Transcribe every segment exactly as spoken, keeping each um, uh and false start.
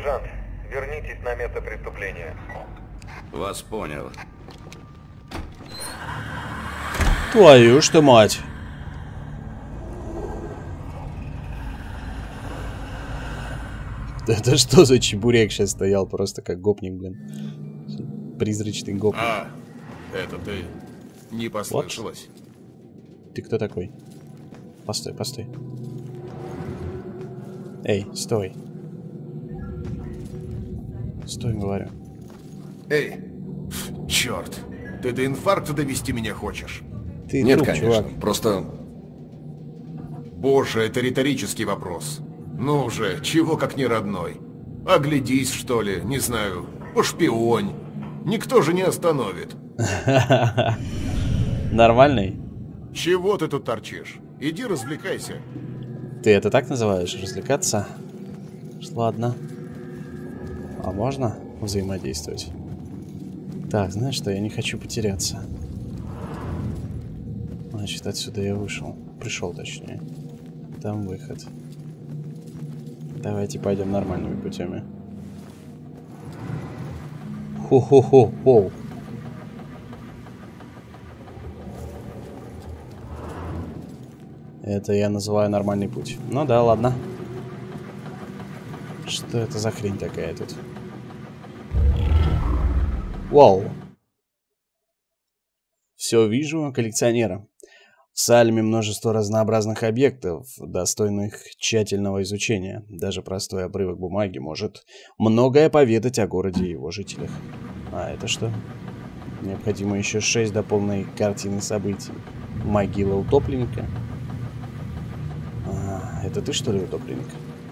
Сержант, вернитесь на место преступления. Вас понял. Твою ж ты мать. Это что за чебурек сейчас стоял? Просто как гопник, блин. Призрачный гопник. А, это ты не послышалось? Вот. Ты кто такой? Постой, постой. Эй, стой. Стой, говорю. Эй, черт. Ты до инфаркта довести меня хочешь? Ты Нет, труп, конечно. чувак. Просто... Боже, это риторический вопрос. Ну уже, чего как не родной? Оглядись, что ли, не знаю, пошпионь. Никто же не остановит. Нормальный? Чего ты тут торчишь? Иди развлекайся. Ты это так называешь? Развлекаться? Ладно. А можно взаимодействовать? Так, знаешь что, я не хочу потеряться. Значит, отсюда я вышел. Пришел, точнее. Там выход. Давайте пойдем нормальными путями. Хо-хо-хо-хо. Это я называю нормальный путь. Ну да, ладно. Что это за хрень такая тут? Вау. Все вижу, коллекционера. В Салеме множество разнообразных объектов, достойных тщательного изучения. Даже простой обрывок бумаги может многое поведать о городе и его жителях. А это что? Необходимо еще шесть до полной картины событий. Могила утопленника. А, это ты, что ли, утопленник?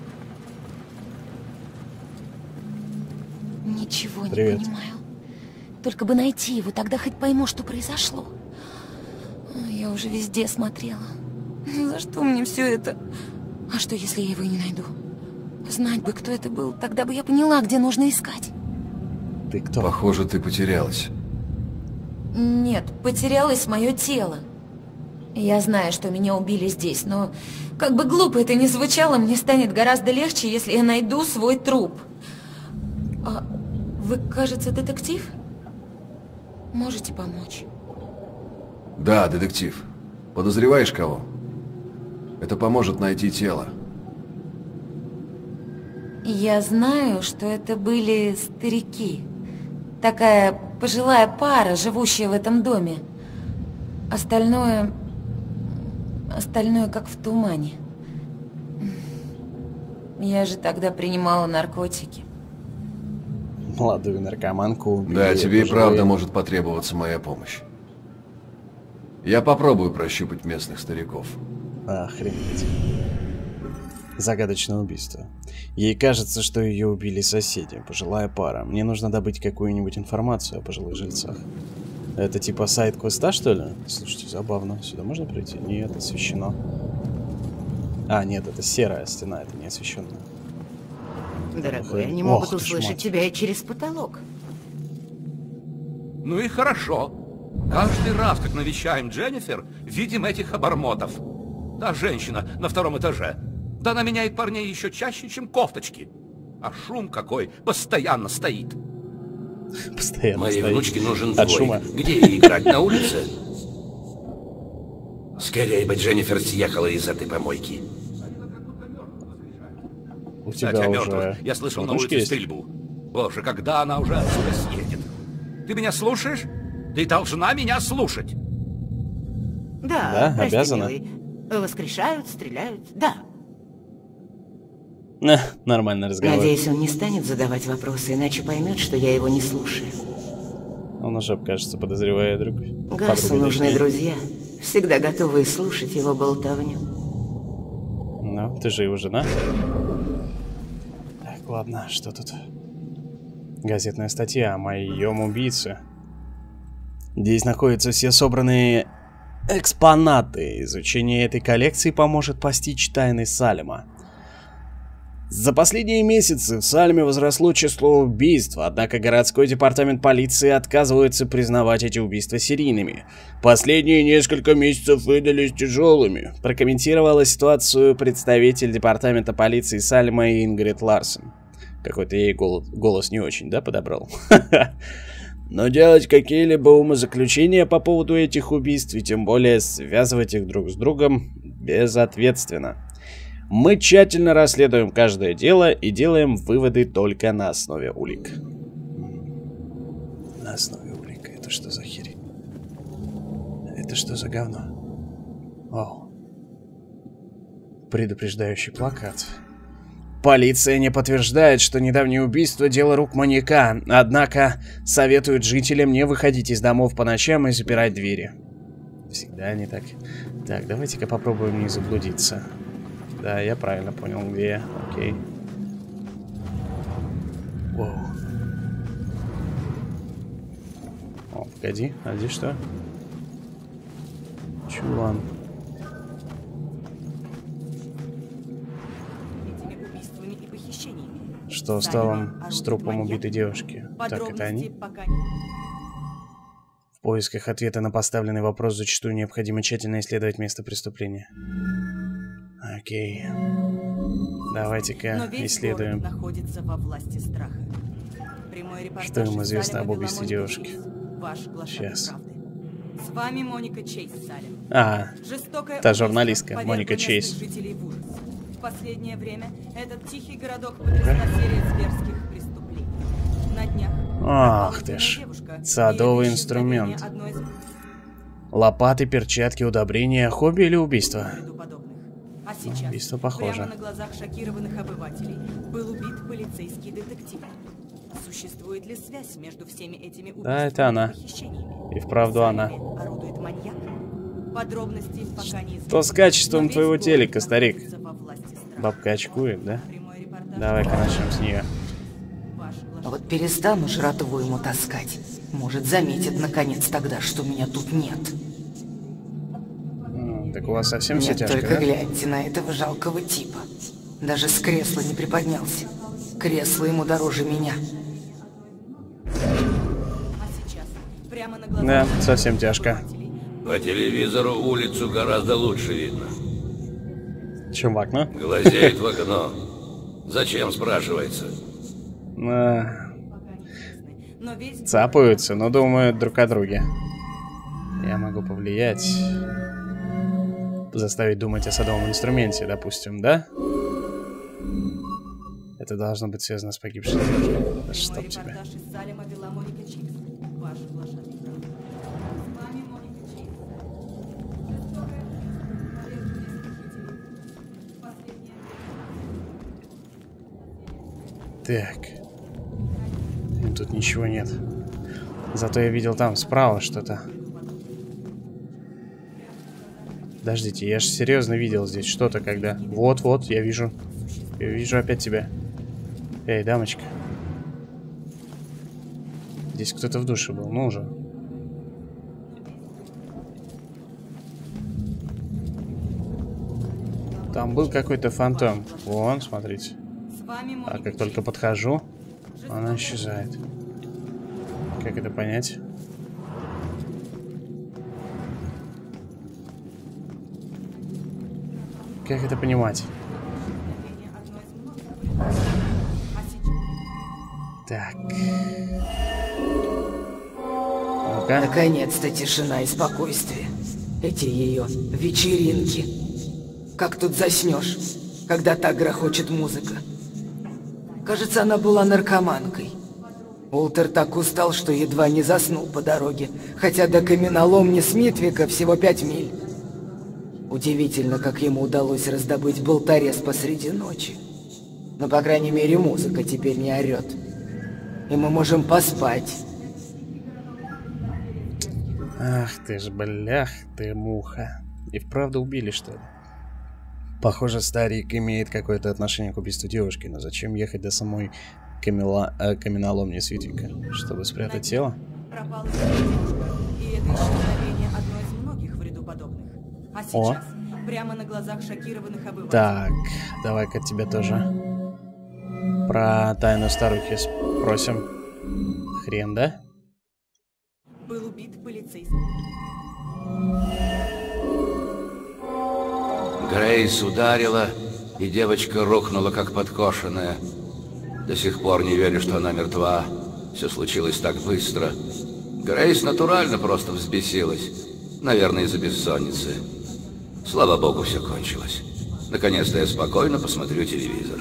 Ничего не Привет. понимаю. Только бы найти его, тогда хоть пойму, что произошло. Я уже везде смотрела. За что мне все это? А что, если я его не найду? Знать бы, кто это был, тогда бы я поняла, где нужно искать. Ты кто? Похоже, ты потерялась. Нет, потерялось мое тело. Я знаю, что меня убили здесь, но как бы глупо это ни звучало, мне станет гораздо легче, если я найду свой труп. А вы, кажется, детектив? Можете помочь? Да, детектив. Подозреваешь кого? Это поможет найти тело. Я знаю, что это были старики. Такая пожилая пара, живущая в этом доме. Остальное... Остальное как в тумане. Я же тогда принимала наркотики. Молодую наркоманку убили. Да, тебе и пожилые. правда может потребоваться моя помощь. Я попробую прощупать местных стариков. Охренеть. Загадочное убийство. Ей кажется, что ее убили соседи, пожилая пара. Мне нужно добыть какую-нибудь информацию о пожилых жильцах. Это типа сайт-квеста, что ли? Слушайте, забавно. Сюда можно пройти? Нет, освещено. А, нет, это серая стена, это не освещенная. Дорогой, Ох, они ох могут ты ж услышать мать. тебя и через потолок. Ну и хорошо. Каждый раз, как навещаем Дженнифер, видим этих обормотов. Та женщина на втором этаже. Да она меняет парней еще чаще, чем кофточки. А шум какой постоянно стоит. Постоянно Моей стоит. внучке нужен От двой. шума. Где ей играть, на улице? Скорее бы Дженнифер съехала из этой помойки. У тебя Кстати, о уже... мертвых. Я слышал на внучки улице есть? стрельбу. Боже, когда она уже отсюда съедет? Ты меня слушаешь? Ты должна меня слушать. Да, Да, прости, обязана. милый. Воскрешают, стреляют. Да. На, нормальный разговор. Надеюсь, он не станет задавать вопросы, иначе поймет, что я его не слушаю. Он уже, кажется, подозревает друг. Гасу подругу, нужны точнее. друзья, всегда готовые слушать его болтовню. Ну, ты же его жена. Так, ладно, что тут? Газетная статья о моем убийце. Здесь находятся все собранные экспонаты. Изучение этой коллекции поможет постичь тайны Салема. За последние месяцы в Салеме возросло число убийств, однако городской департамент полиции отказывается признавать эти убийства серийными. Последние несколько месяцев выдались тяжелыми, прокомментировала ситуацию представитель департамента полиции Салема Ингрид Ларсон. Какой-то я ей голос, голос не очень, да, подобрал? Но делать какие-либо умозаключения по поводу этих убийств, и тем более связывать их друг с другом, безответственно. Мы тщательно расследуем каждое дело и делаем выводы только на основе улик. На основе улик. Это что за херень? Это что за говно? Вау. Предупреждающий плакат. Полиция не подтверждает, что недавнее убийство – дело рук маньяка, однако советуют жителям не выходить из домов по ночам и запирать двери. Всегда не так. Так, давайте-ка попробуем не заблудиться. Да, я правильно понял, где я. Окей. Воу. О, погоди, а здесь что? Чулан. Что стало с трупом убитой девушки? Так, это они? В поисках ответа на поставленный вопрос зачастую необходимо тщательно исследовать место преступления. Окей. Давайте-ка исследуем. Что им известно об убийстве девушки? Сейчас. С вами Моника Чейз, Салем. А, та журналистка, Моника Чейз. В последнее время этот тихий городок потрясла серия зверских преступлений. На днях. Ах ты ж, садовый инструмент. Лопаты, перчатки, удобрения, хобби или убийство? А сейчас, убийство похоже. Прямо на глазах шокированных обывателей был убит полицейский детектив. Существует ли связь между всеми этими убийствами? Да, это она. И вправду она. Орудует маньяк. Подробности пока не Что с качеством твоего телека, старик? Бабка очкует, да? Давай-ка начнем с нее. А вот перестану жратву ему таскать. Может, заметит наконец тогда, что меня тут нет. М, так у вас совсем все Нет, тяжко, только да? гляньте на этого жалкого типа. Даже с кресла не приподнялся. Кресло ему дороже меня. Да, совсем тяжко. По телевизору улицу гораздо лучше видно. Чем в окно? Глазеет в окно. Зачем, спрашивается? А, цапаются, но думают друг о друге. Я могу повлиять. Заставить думать о садовом инструменте, допустим, да? Это должно быть связано с погибшей девушкой. Да чтоб тебя. Так. Ну, тут ничего нет. Зато я видел там справа что-то. Подождите, я же серьезно видел здесь что-то, когда... Вот-вот, я вижу. Я вижу опять тебя. Эй, дамочка. Здесь кто-то в душе был, ну уже. Там был какой-то фантом. Вон, смотрите. А как только подхожу, она исчезает. Как это понять? Как это понимать? Так. Ну-ка. Наконец-то тишина и спокойствие. Эти ее вечеринки. Как тут заснешь, когда так грохочет музыка? Кажется, она была наркоманкой. Уолтер так устал, что едва не заснул по дороге, хотя до каменоломни Смитвика всего пять миль. Удивительно, как ему удалось раздобыть болторез посреди ночи. Но, по крайней мере, музыка теперь не орет. И мы можем поспать. Ах ты ж, блях ты, муха. И вправду убили, что ли? Похоже, старик имеет какое-то отношение к убийству девушки, но зачем ехать до самой камела... э, каменоломни Смитвика? Чтобы спрятать тело? Пропала девушка, и это исчезновение одно из многих в ряду подобных. А сейчас, О. прямо на глазах шокированных обывателей. Так, давай-ка тебя тоже. Про тайну старухи спросим. Хрен, да? Был убит полицейский. Грейс ударила, и девочка рухнула, как подкошенная. До сих пор не верю, что она мертва. Все случилось так быстро. Грейс натурально просто взбесилась. Наверное, из-за бессонницы. Слава богу, все кончилось. Наконец-то я спокойно посмотрю телевизор.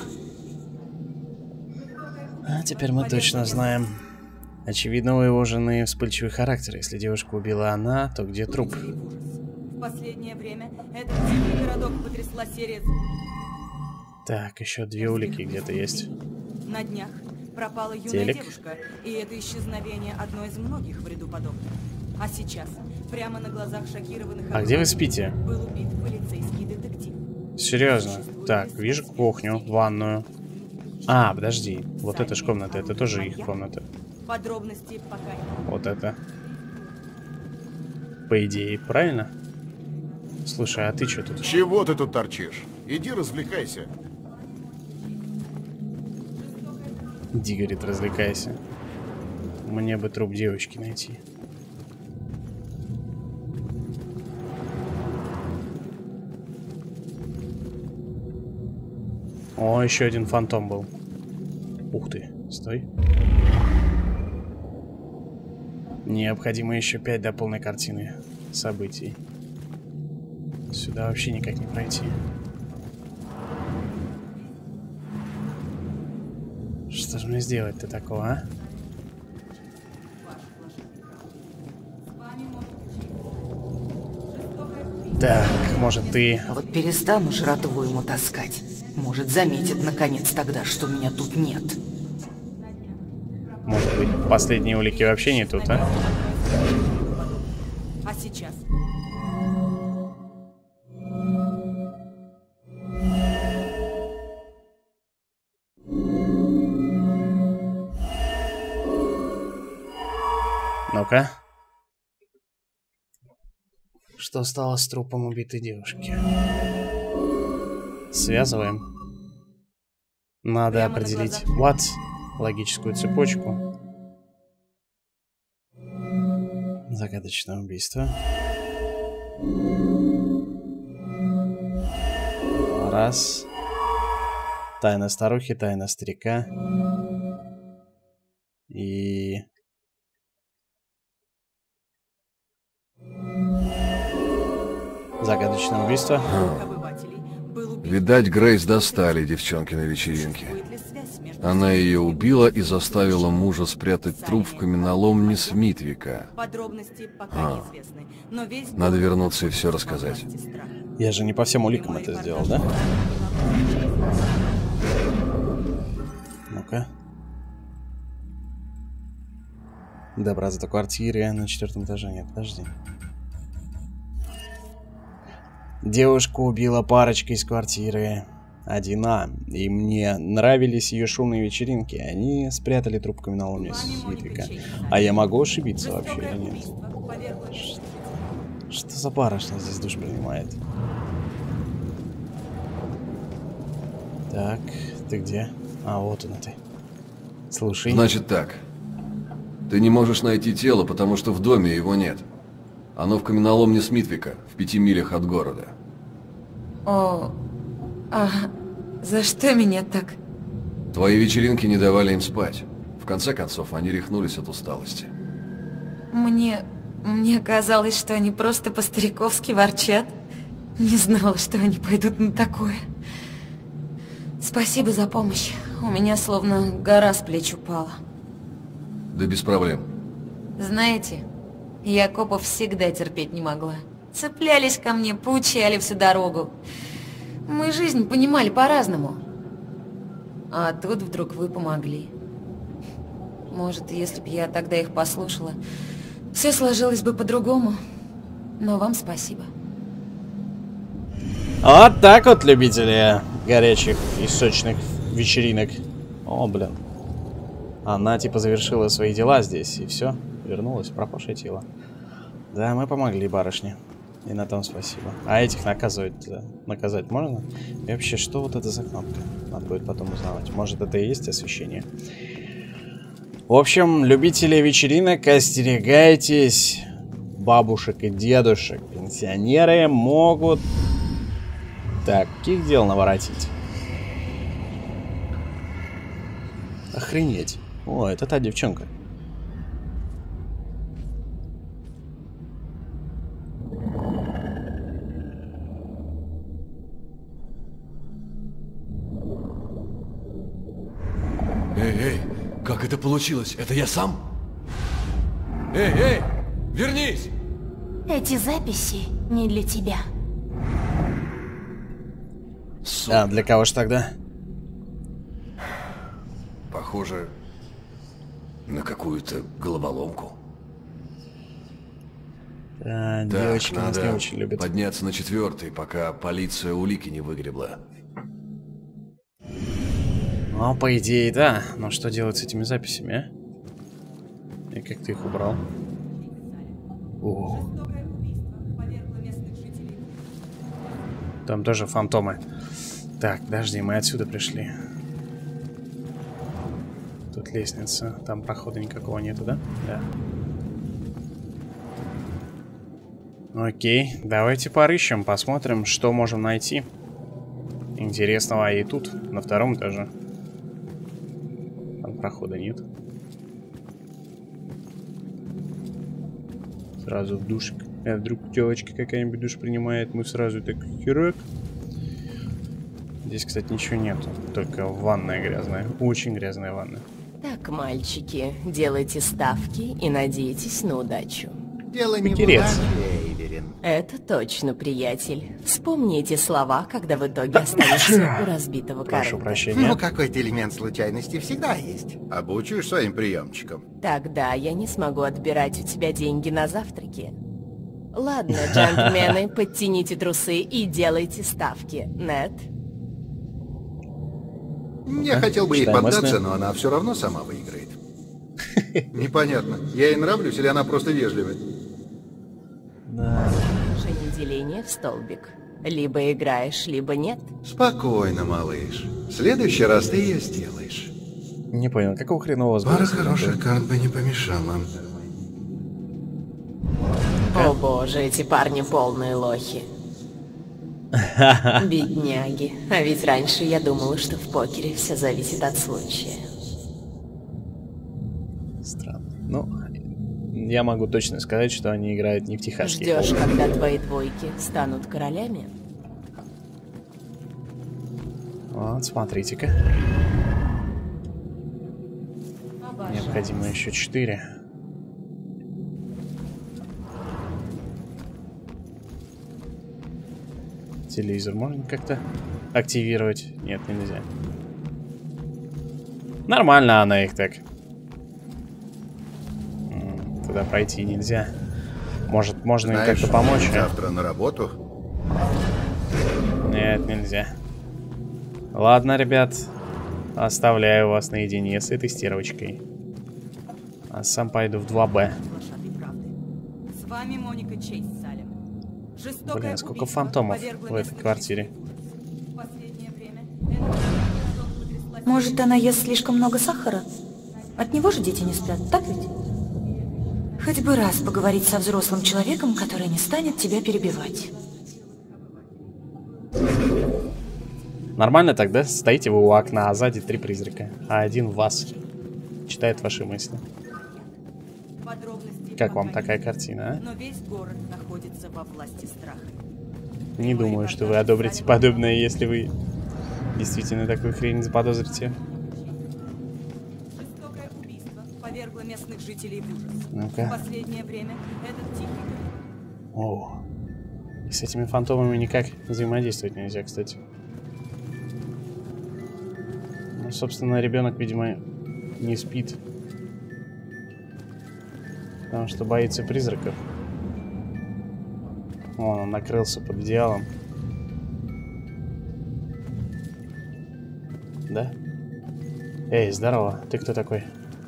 А теперь мы точно знаем. Очевидно, у его жены вспыльчивый характер. Если девушку убила она, то где труп? В последнее время этот тихий городок потрясла серия... Так, еще две улики где-то есть. На днях пропала юная Телек. девушка, и это исчезновение одно из многих в ряду подобных. А сейчас, прямо на глазах шокированных... А где вы спите? Был убит полицейский детектив. Серьезно? Так, вижу кухню, ванную. А, подожди. Вот эта ж комната, это тоже их комната. Подробности пока нет. Вот это. По идее, правильно? Слушай, а ты что тут? Чего ты тут торчишь? Иди развлекайся. Иди, говорит, развлекайся. Мне бы труп девочки найти. О, еще один фантом был. Ух ты, стой. Необходимо еще пять до полной картины событий. Сюда вообще никак не пройти. Что же мне сделать-то такого, а? Так, может ты... А вот перестану жратву ему таскать. Может, заметит наконец тогда, что меня тут нет. Может быть, последние улики вообще не тут, а? А сейчас? Ну-ка. Что стало с трупом убитой девушки? Связываем. Надо Прямо на определить глазах. what, логическую цепочку. Загадочное убийство. Раз. Тайна старухи, тайна старика. И... загадочное убийство. Обывателей был убит. Видать, Грейс достали девчонки на вечеринке. Существует ли связь между Она ее убила и заставила мужа спрятать труп в каменоломне Смитвика. Подробности пока А. неизвестны, но весь Надо город вернуться и все от рассказать. власти страха. Я же не по всем уликам это сделал, да? Ну-ка. Добраться до квартиры на четвертом этаже. Нет, подожди. Девушку убила парочка из квартиры один А. И мне нравились ее шумные вечеринки. Они спрятали труп в каменоломне Смитвика. А я могу ошибиться вообще или нет? Что, что за барышня здесь душ принимает? Так, ты где? А, вот она ты. Слушай. Значит так. Ты не можешь найти тело, потому что в доме его нет. Оно в каменоломне Смитвика, в пяти милях от города. О, а за что меня так? Твои вечеринки не давали им спать. В конце концов, они рехнулись от усталости. Мне... мне казалось, что они просто по-стариковски ворчат. Не знала, что они пойдут на такое. Спасибо за помощь. У меня словно гора с плеч упала. Да без проблем. Знаете, я копов всегда терпеть не могла. Цеплялись ко мне, поучали всю дорогу. Мы жизнь понимали по-разному. А тут вдруг вы помогли. Может, если бы я тогда их послушала, все сложилось бы по-другому. Но вам спасибо. Вот так вот, любители горячих и сочных вечеринок. О, блин. Она типа завершила свои дела здесь, и все, вернулась в пропавшее тело. Да, мы помогли барышне. И на том спасибо. А этих наказывать, наказать можно? И вообще, что вот это за кнопка? Надо будет потом узнавать. Может, это и есть освещение? В общем, любители вечеринок, остерегайтесь. Бабушек и дедушек. Пенсионеры могут таких дел наворотить. Охренеть. О, это та девчонка. Эй, эй, как это получилось? Это я сам? Эй, эй, вернись! Эти записи не для тебя. Сука. А, для кого ж тогда? Похоже на какую-то головоломку. А, Так, девочки нас не надо очень любят. подняться на четвертый, пока полиция улики не выгребла. Ну, по идее, да. Но что делать с этими записями, а? И как ты их убрал? О. Там тоже фантомы. Так, подожди, мы отсюда пришли. Тут лестница. Там прохода никакого нету, да? Да. Окей, давайте порыщем, посмотрим, что можем найти интересного и тут, на втором этаже. Там прохода нет. Сразу в душик. А вдруг девочка какая-нибудь душ принимает, мы сразу так херак. Здесь, кстати, ничего нету. Только ванная грязная. Очень грязная ванна. Так, мальчики, делайте ставки и надейтесь на удачу. Дело не в Потерец. удаче, Эйверин. Это точно, приятель. Вспомни эти слова, когда в итоге останешься у разбитого Прошу корыта. прощения. Ну, какой-то элемент случайности всегда есть. Обучишь своим приемчикам? Тогда я не смогу отбирать у тебя деньги на завтраки. Ладно, джентльмены, подтяните трусы и делайте ставки. Нет? Я хотел бы ей читаем поддаться, мысли. но она все равно сама выиграет. Непонятно, я ей нравлюсь или она просто вежливая? Да. Решение деления в столбик. Либо играешь, либо нет. Спокойно, малыш. В следующий раз ты ее сделаешь. Не понял, какого хрена у вас Пара было? хороших карт бы не помешала. О боже, эти парни полные лохи. Бедняги. А ведь раньше я думала, что в покере все зависит от случая. Странно. Ну, я могу точно сказать, что они играют не в техасский Ждешь, покер. когда твои двойки станут королями? Вот, смотрите-ка. Необходимо еще четыре. Телевизор можно как-то активировать? Нет, нельзя. Нормально она их так. М, Туда пройти нельзя. Может, можно им Знаешь, как-то помочь? а? завтра на работу. Нет, нельзя. Ладно, ребят. Оставляю вас наедине с этой стервочкой. А сам пойду в два Б. С вами Моника Чейз, Салем. Жестокое Блин, сколько убийство фантомов повергло в этой местных квартире. жителей. В последнее время это Может, она ест слишком много сахара? От него же дети не спят, так ведь? Хоть бы раз поговорить со взрослым человеком, который не станет тебя перебивать. Нормально тогда? Стоите вы у окна, а сзади три призрака. А один вас. Читает ваши мысли. подробности Как вам пока такая нет. картина, Но весь город находится во власти страха. а? Не думаю, что вы одобрите подобное, если вы действительно такую хрень заподозрите. Жестокое убийство повергло местных жителей в ужас. Ну-ка. В последнее время этот тихий О. И с этими фантомами никак взаимодействовать нельзя, кстати. Ну, собственно, ребенок, видимо, не спит. Потому что боится призраков. Вон, он накрылся под одеялом. Да? Эй, здорово. Ты кто такой?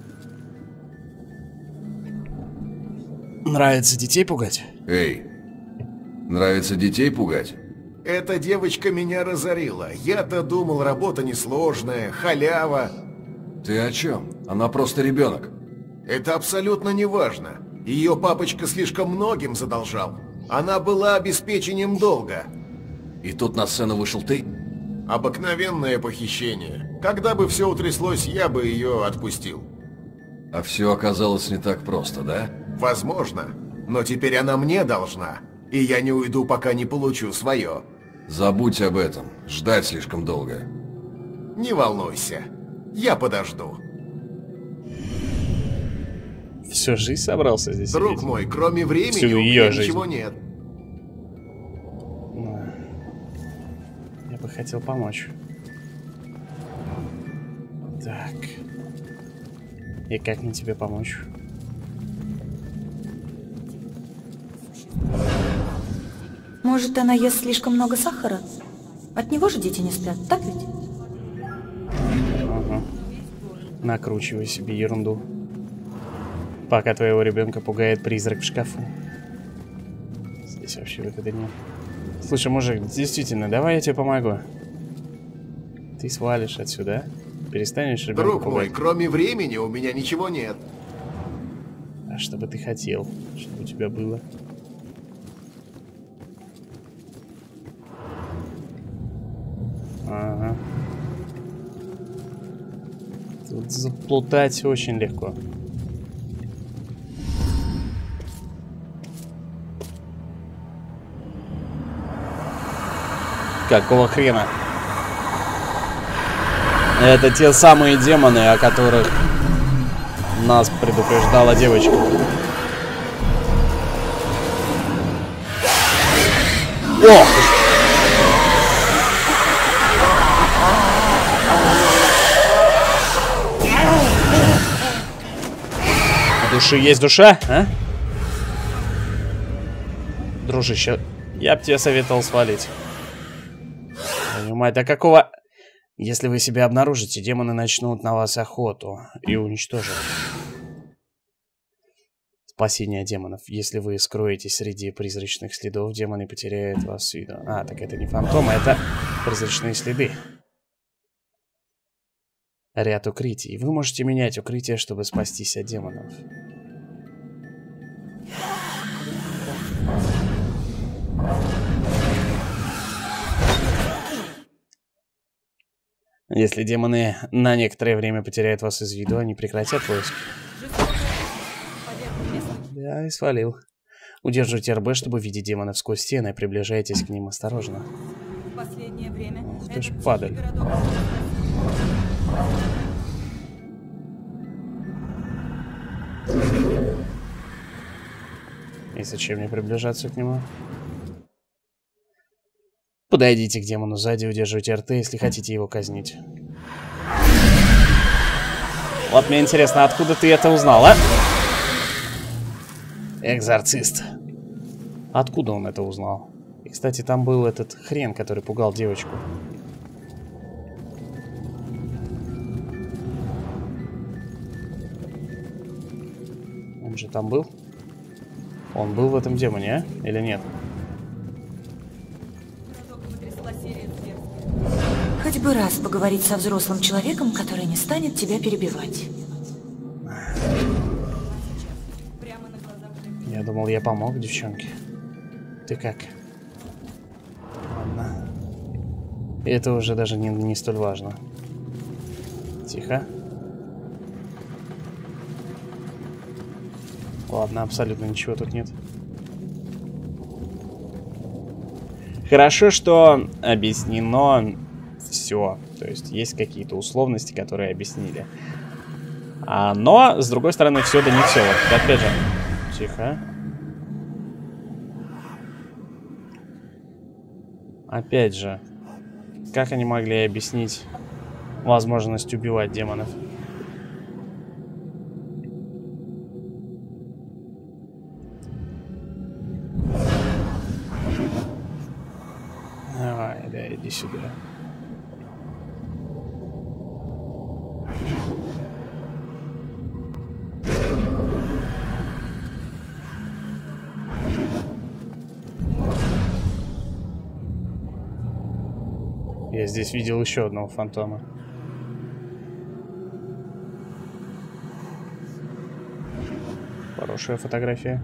Нравится детей пугать? Эй, нравится детей пугать? Эта девочка меня разорила. Я-то думал, работа несложная, халява. Ты о чем? Она просто ребенок. Это абсолютно не важно. Ее папочка слишком многим задолжал. Она была обеспечением долга. И тут на сцену вышел ты? Обыкновенное похищение. Когда бы все утряслось, я бы ее отпустил. А все оказалось не так просто, да? Возможно. Но теперь она мне должна. И я не уйду, пока не получу свое. Забудь об этом. Ждать слишком долго. Не волнуйся. Я подожду. Всю жизнь собрался здесь Друг сидеть? мой, кроме времени Всю у ее меня жизнь. ничего нет. Я бы хотел помочь. Так. И как мне тебе помочь? Может, она ест слишком много сахара? От него же дети не спят, так ведь? Ага. Накручивай себе ерунду. Пока твоего ребенка пугает призрак в шкафу. Здесь вообще выхода нет. Слушай, мужик, действительно, давай я тебе помогу. Ты свалишь отсюда, перестанешь ребенка Друг пугать. мой, кроме времени у меня ничего нет. А что бы ты хотел, чтобы у тебя было? Ага. Тут заплутать очень легко. Какого хрена? Это те самые демоны, о которых нас предупреждала девочка. О! В душе есть душа, а? Дружище, я бы тебе советовал свалить. Понимаете, а какого... Если вы себя обнаружите, демоны начнут на вас охоту и уничтожат. Спасение демонов. Если вы скроетесь среди призрачных следов, демоны потеряют вас с виду. А, так это не фантомы, это призрачные следы. Ряд укрытий. Вы можете менять укрытие, чтобы спастись от демонов. Если демоны на некоторое время потеряют вас из виду, они прекратят поиск. Да, и свалил. Удерживайте эр бэ, чтобы видеть демонов сквозь стены. Приближайтесь к ним осторожно. Последнее время. Ух ты ж, падаль. И зачем мне приближаться к нему? Подойдите к демону сзади, удерживайте эр тэ, если хотите его казнить. Вот мне интересно, откуда ты это узнал, а? Экзорцист. Откуда он это узнал? И, кстати, там был этот хрен, который пугал девочку. Он же там был? Он был в этом демоне, а? Или нет? Хоть бы раз поговорить со взрослым человеком, который не станет тебя перебивать. Я думал, я помог девчонке. Ты как? Ладно. И это уже даже не, не столь важно. Тихо. Ладно, абсолютно ничего тут нет. Хорошо, что объяснено все. То есть есть какие-то условности, которые объяснили. А, но, с другой стороны, все да не все. Вот, опять же. Тихо. Опять же. Как они могли объяснить возможность убивать демонов? Давай, да, иди сюда. Я здесь видел еще одного фантома. Хорошая фотография.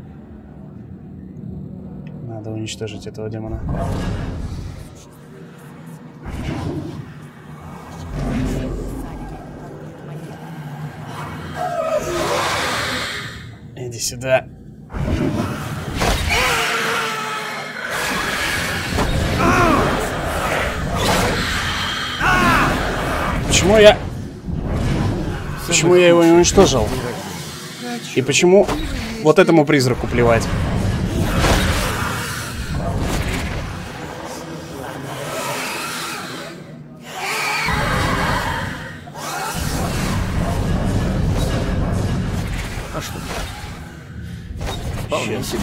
Надо уничтожить этого демона. Иди сюда. Почему я... Почему я его не уничтожил? И почему вот этому призраку плевать? А что? Вполне себе.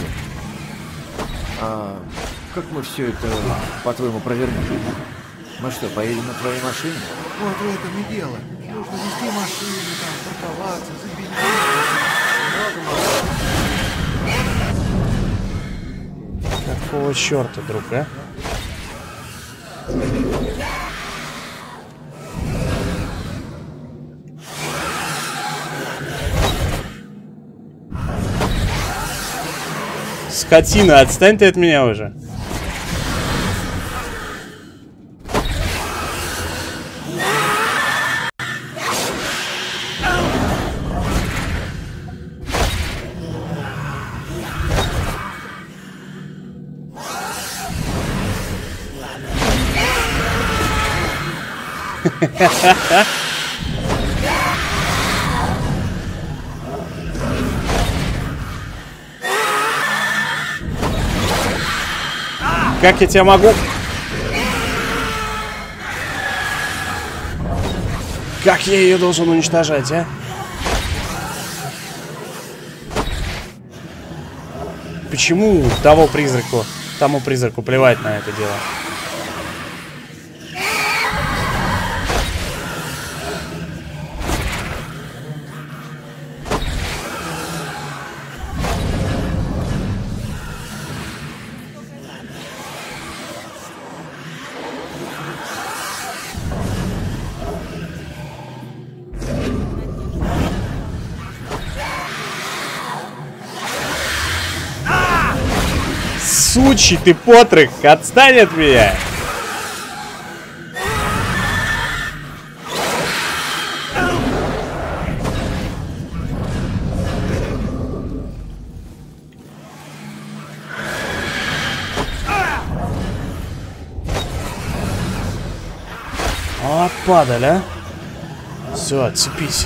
А как мы все это, по-твоему, провернем? Мы что, поедем на твоей машине? Вот в этом и дело. Нужно везти машину, там, парковаться, забить. Какого черта, друг, а? Скотина, отстань ты от меня уже. Как я тебя могу? Как я ее должен уничтожать, а? Почему того призраку, тому призраку плевать на это дело? Сучий ты потрох, отстань от меня! О, падаль, а? Все, отцепись.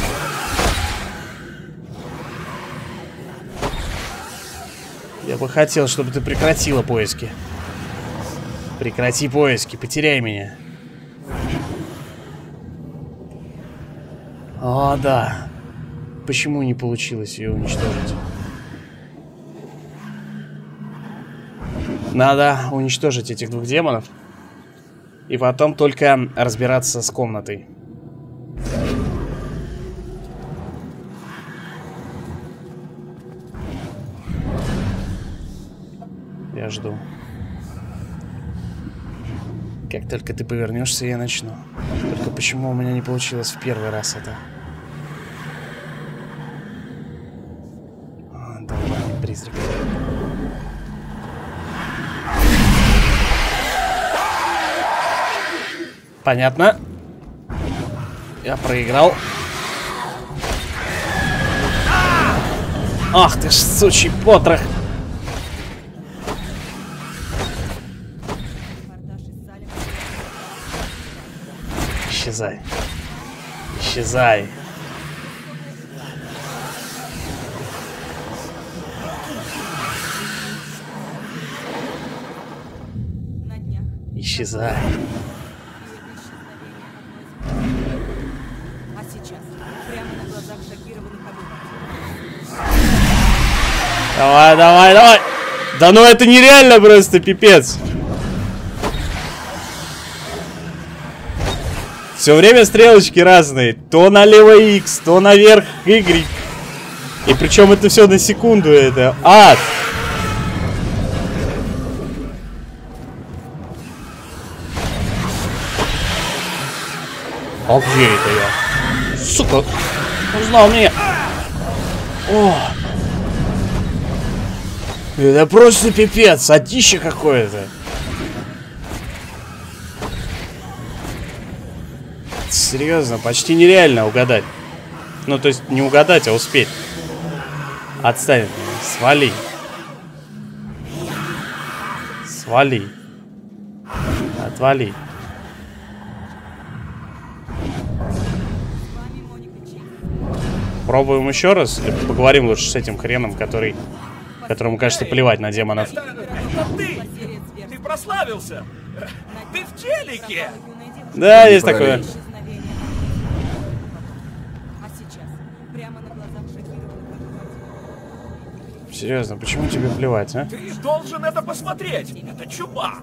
Я бы хотел, чтобы ты прекратила поиски. Прекрати поиски, потеряй меня. О, да. Почему не получилось ее уничтожить? Надо уничтожить этих двух демонов. И потом только разбираться с комнатой. Я жду. Как только ты повернешься, я начну. Только почему у меня не получилось в первый раз это? О, долбаный призрак. Понятно. Я проиграл. Ах ты ж сучий потрох. Исчезай. Исчезай. Исчезай. А сейчас, прямо на глазах шокированных обывателей. Давай, давай, давай. Да ну это нереально просто, пипец. Все время стрелочки разные. То налево X, то наверх Y. И причем это все на секунду. Это ад. А где это я? Сука. Узнал меня. О. Это просто пипец. Садище какое-то. Серьезно, почти нереально угадать. Ну, то есть не угадать, а успеть. Отстань от меня. Свали. Свали. Отвали. Пробуем еще раз? Или поговорим лучше с этим хреном, который... которому, кажется, плевать на демонов. Это, это ты! Ты прославился! Ты в телеке! Да, есть такое. Серьезно, почему тебе плевать, а? Ты должен это посмотреть! Это чума!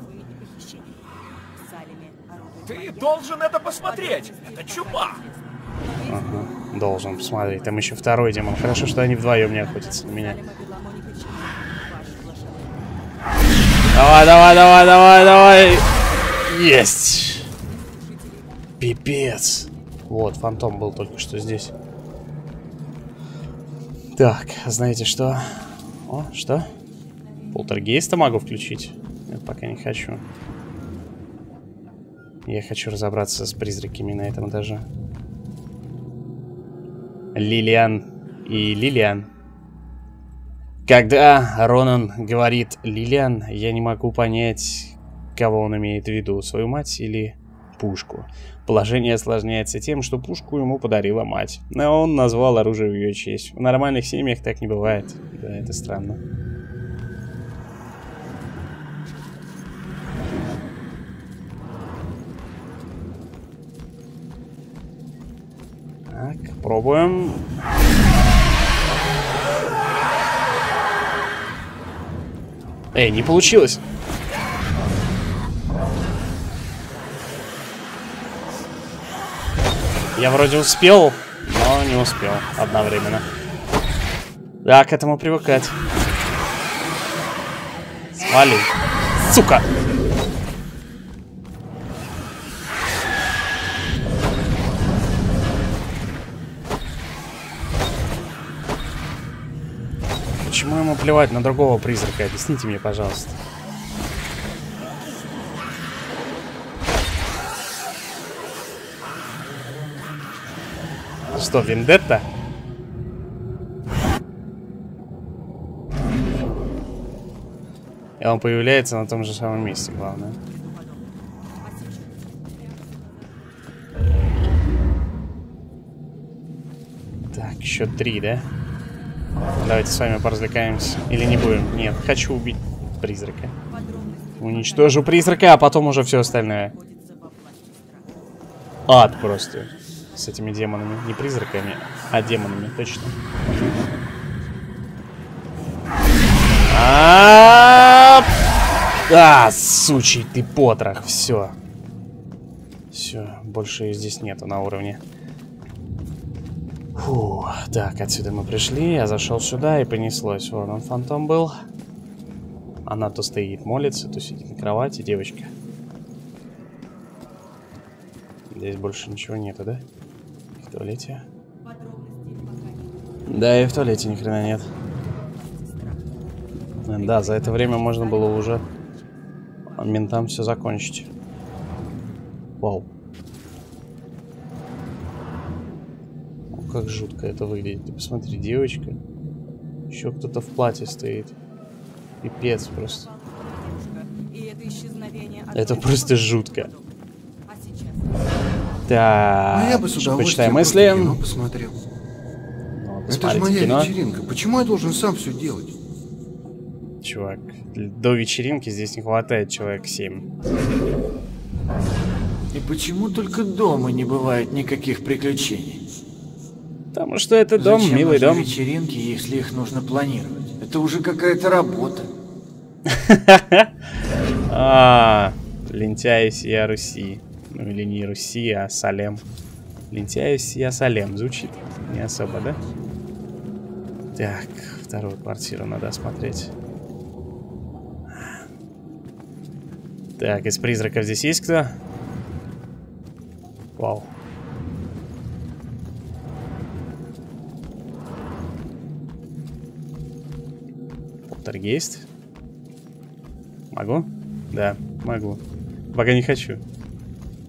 Ты должен это посмотреть! Это чума! Ага, должен посмотреть. Там еще второй демон. Хорошо, что они вдвоем не охотятся на меня. Давай, давай, давай, давай, давай! Есть! Пипец! Вот, фантом был только что здесь. Так, знаете что? О, что? Полтергейста могу включить? Нет, пока не хочу. Я хочу разобраться с призраками на этом этаже. Лилиан и Лилиан. Когда Ронан говорит Лилиан, я не могу понять, кого он имеет в виду, свою мать или пушку. Положение осложняется тем, что пушку ему подарила мать. Но он назвал оружие в ее честь. В нормальных семьях так не бывает. Да, это странно. Так, пробуем. Эй, не получилось. Я вроде успел, но не успел одновременно. Да, к этому привыкать. Свали. Сука! Почему ему плевать на другого призрака? Объясните мне, пожалуйста. Что, вендетта? И он появляется на том же самом месте, главное. Так, еще три, да? Давайте с вами поразвлекаемся. Или не будем? Нет, хочу убить призрака. Уничтожу призрака, а потом уже все остальное. Ад просто. С этими демонами. Не призраками, а демонами, точно. А, а, сучий ты потрох. Все. Все, больше ее здесь нету на уровне. Фу, так, отсюда мы пришли. Я зашел сюда и понеслось. Вон он, фантом был. Она то стоит, молится, то сидит на кровати, девочка. Здесь больше ничего нету, да? В туалете? Да, и в туалете ни хрена нет. Да, за это время можно было уже ментам все закончить. Вау. О, как жутко это выглядит. Ты посмотри, девочка. Еще кто-то в платье стоит. Пипец просто. Это просто жутко. Так, а я бы с удовольствием мысли. Кино посмотрел. Ну, это же моя кино. вечеринка. Почему я должен сам все делать? Чувак, до вечеринки здесь не хватает человек семь. И почему только дома не бывает никаких приключений? Потому что это дом, Зачем милый нужны дом. вечеринки, если их нужно планировать? Это уже какая-то работа. А, лентяй сия Руси. Ну или не Руси, а Салем. Лентяй сия Салем. Звучит не особо, да? Так, вторую квартиру надо осмотреть. Так, из призраков здесь есть кто? Вау. Полтергейст? Могу? Да, могу. Пока не хочу.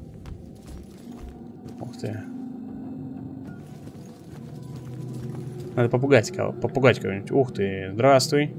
Ух ты. Надо попугать кого попугать кого-нибудь. Ух ты, здравствуй.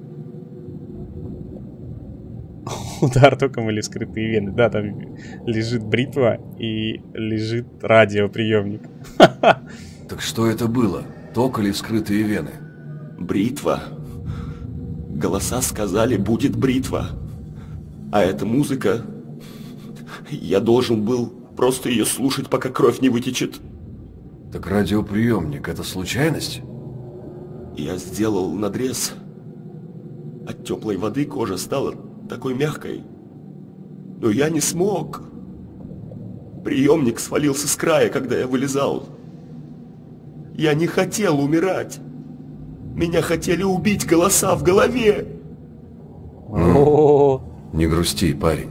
Удар током или скрытые вены. Да, там лежит бритва и лежит радиоприемник. Так что это было? Ток или скрытые вены? Бритва. Голоса сказали, будет бритва. А эта музыка... Я должен был просто ее слушать, пока кровь не вытечет. Так радиоприемник — это случайность? Я сделал надрез. От теплой воды кожа стала такой мягкой. Но я не смог. Приемник свалился с края, когда я вылезал. Я не хотел умирать. Меня хотели убить голоса в голове. О-о-о. Не грусти, парень.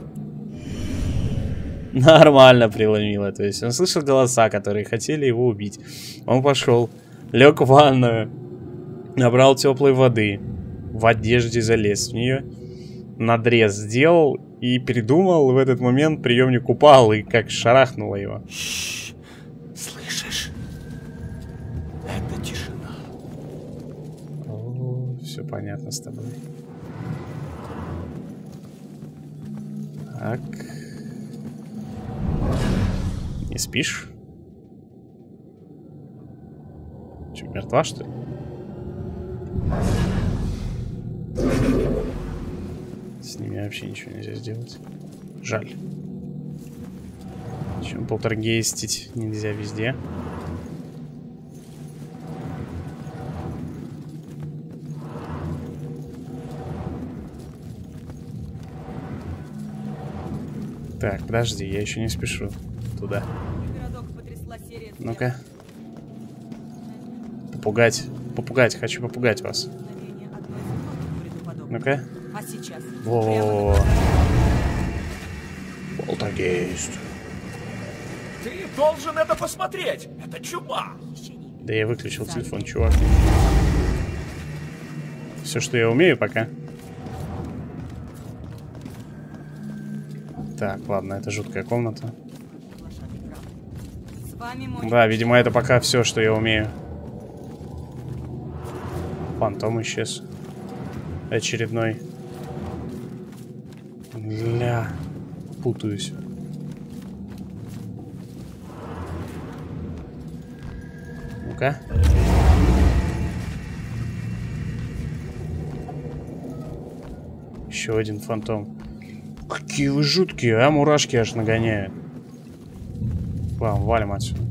Нормально преломило. То есть он слышал голоса, которые хотели его убить. Он пошел, лег в ванную, набрал теплой воды, в одежде залез в нее, надрез сделал и передумал. В этот момент приемник упал и как шарахнуло его. Шш, слышишь? Это тишина. О, все понятно с тобой. Так. Не спишь? Че, мертва, что ли? С ними вообще ничего нельзя сделать. Жаль. Чем полтергейстить нельзя везде. Так, подожди, я еще не спешу туда. Ну-ка. Попугать. Попугать, хочу попугать вас. Ну-ка. Во-во-во. Полтергейст. Ты должен это посмотреть! Это чума! Да я выключил телефон, чувак. Все, что я умею пока. Так, ладно, это жуткая комната. Да, видимо, это пока все, что я умею. Фантом исчез. Очередной. Ля. Путаюсь. Ну-ка. Еще один фантом. Какие вы жуткие, а? Мурашки аж нагоняют. Ладно, валим отсюда.